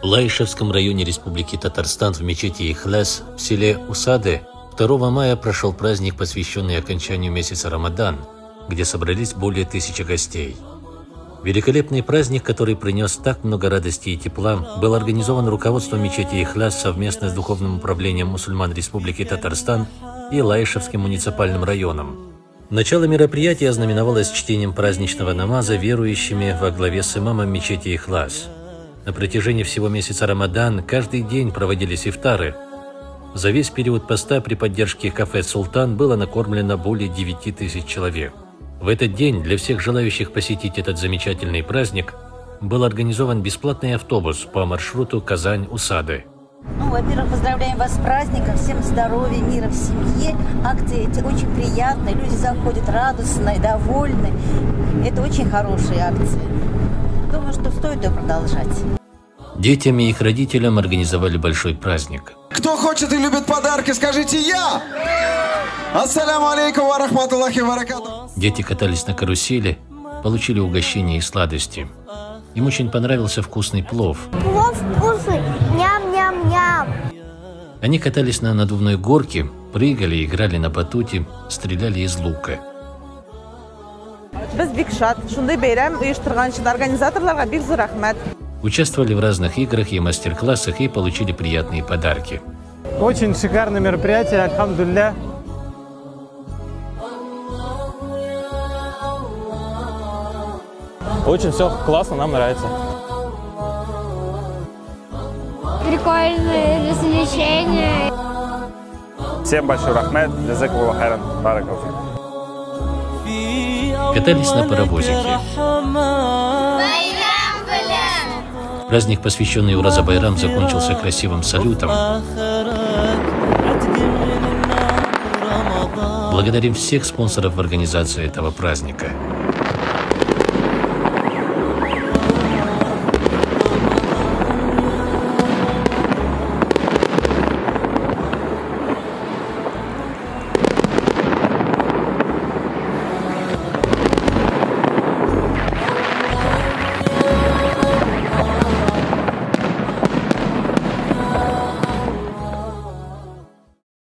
В Лаишевском районе Республики Татарстан в мечети Ихляс в селе Усады 2 мая прошел праздник, посвященный окончанию месяца Рамадан, где собрались более 1000 гостей. Великолепный праздник, который принес так много радости и тепла, был организован руководством мечети Ихляс совместно с Духовным управлением мусульман Республики Татарстан и Лаишевским муниципальным районом. Начало мероприятия ознаменовалось чтением праздничного намаза верующими во главе с имамом мечети Ихляс. На протяжении всего месяца Рамадан каждый день проводились ифтары. За весь период поста при поддержке кафе «Султан» было накормлено более 9000 человек. В этот день для всех желающих посетить этот замечательный праздник был организован бесплатный автобус по маршруту Казань-Усады. Во-первых, поздравляем вас с праздником, всем здоровья, мира в семье. Акции эти очень приятные, люди заходят радостные, довольны. Это очень хорошие акции. Думаю, что стоит ее продолжать. Детям и их родителям организовали большой праздник. Кто хочет и любит подарки, скажите «я». Ассаляму алейкум ва рахматуллахи ва баракатух. Дети катались на карусели, получили угощения и сладости. Им очень понравился вкусный плов. Плов вкусный, ням-ням-ням. Они катались на надувной горке, прыгали, играли на батуте, стреляли из лука. Участвовали в разных играх и мастер-классах и получили приятные подарки. Очень шикарное мероприятие, альхамдулилля. Очень все классно, нам нравится. Прикольные развлечения. Всем большой рахмет, джазакаллаху хайран, баракаллаху. Катались на паровозике. Праздник, посвященный Ураза Байрам, закончился красивым салютом. Благодарим всех спонсоров в организации этого праздника.